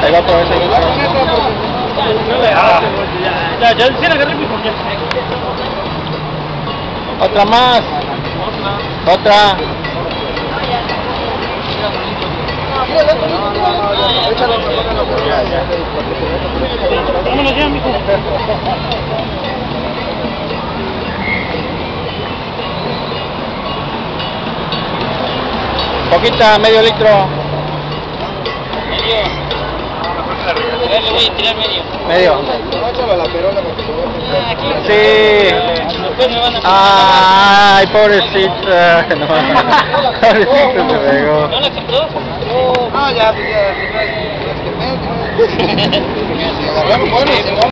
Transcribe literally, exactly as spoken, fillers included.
Ahí va por ese. Ya, ya, sí la agarré mi coña. Otra más. Otra. Vámonos ya, mijo. Poquita, medio litro. Medio. Le voy a tirar medio. Medio. Ah, aquí. Sí. Después me van a... Ay, pobrecita. No, pobrecito se pegó. ¿No la aceptó? No, ya, pues ya.